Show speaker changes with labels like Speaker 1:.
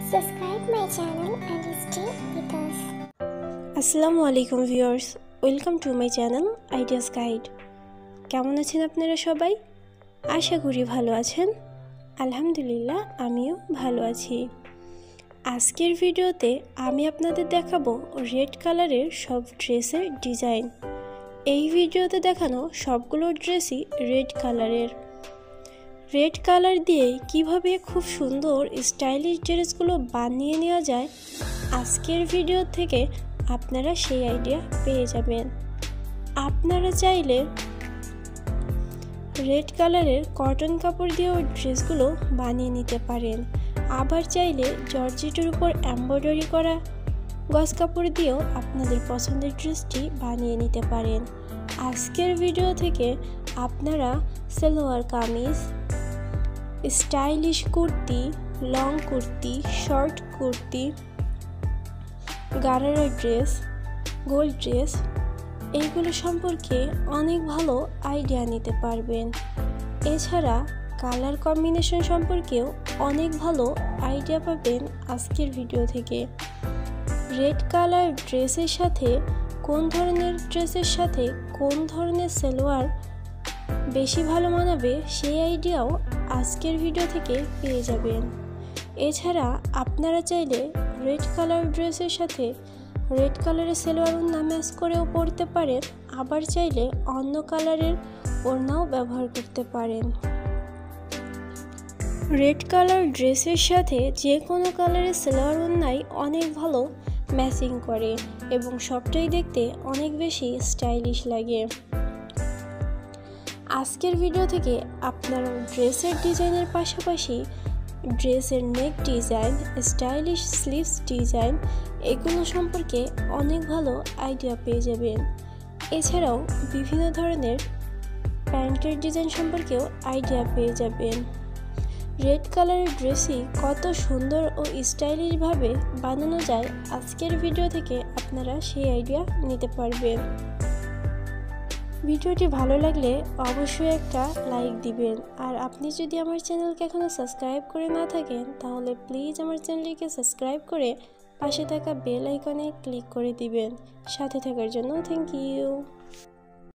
Speaker 1: Subscribe my channel and stay with us.
Speaker 2: আসসালামু আলাইকুম viewers, welcome to my channel ideas guide. কেমন আছেন আপনারা সবাই? আশা করি ভালো আছেন। আলহামদুলিল্লাহ, আমিও ভালো আছি। আজকের ভিডিওতে আমি আপনাদের দেখাবো রেড কালারের সব ড্রেসের ডিজাইন। এই ভিডিওতে দেখানো সবগুলো ড্রেসই রেড কালারের। রেড কালার দিয়ে কিভাবে খুব সুন্দর স্টাইলিশ ড্রেসগুলো বানিয়ে নেওয়া যায়, আজকের ভিডিও থেকে আপনারা সেই আইডিয়া পেয়ে যাবেন। আপনারা চাইলে রেড কালারের কটন কাপড় দিয়েও ড্রেসগুলো বানিয়ে নিতে পারেন, আবার চাইলে জর্জেটের উপর এমব্রয়ডারি করা গজ কাপড় দিয়েও আপনাদের পছন্দের ড্রেসটি বানিয়ে নিতে পারেন। আজকের ভিডিও থেকে আপনারা salwar kameez, stylish kurti, long kurti, short kurti, gharara dress, gold dress এইগুলো সম্পর্কে অনেক ভালো আইডিয়া নিতে পারবেন। এছাড়া কালার কম্বিনেশন সম্পর্কেও অনেক ভালো আইডিয়া পাবেন আজকের ভিডিও থেকে। রেড কালার ড্রেসের সাথে কোন ধরনের ড্রেসের সাথে কোন ধরনের সালোয়ার বেশি ভালো মানাবে সেই আইডিয়াও আজকের ভিডিও থেকে পেয়ে যাবেন। এছাড়া আপনারা চাইলে রেড কালার ড্রেসের সাথে রেড কালারের সালোয়ার ওড়না ম্যাচ করেও পরতে পারেন, আবার চাইলে অন্য কালারের ওড়নাও ব্যবহার করতে পারেন। রেড কালার ড্রেসের সাথে যে কোনো কালারের সালোয়ার ওড়নাই অনেক ভালো ম্যাচিং করে এবং সবটাই দেখতে অনেক বেশি স্টাইলিশ লাগে। আজকের ভিডিও থেকে আপনারা ড্রেসের ডিজাইনের পাশাপাশি ড্রেসের neck design, stylish sleeves design এগুলো সম্পর্কে অনেক ভালো আইডিয়া পেয়ে যাবেন। এছাড়াও বিভিন্ন ধরনের প্যান্টের ডিজাইন সম্পর্কেও আইডিয়া পেয়ে যাবেন। রেড কালারের ড্রেসই কত সুন্দর ও স্টাইলিশভাবে বানানো যায়, আজকের ভিডিও থেকে আপনারা সেই আইডিয়া নিতে পারবেন। ভিডিওটি ভালো লাগলে অবশ্যই একটা লাইক দিবেন, আর আপনি যদি আমার চ্যানেলকে এখনও সাবস্ক্রাইব করে না থাকেন তাহলে প্লিজ আমার চ্যানেলটিকে সাবস্ক্রাইব করে পাশে থাকা বেল আইকনে ক্লিক করে দিবেন। সাথে থাকার জন্য থ্যাংক ইউ।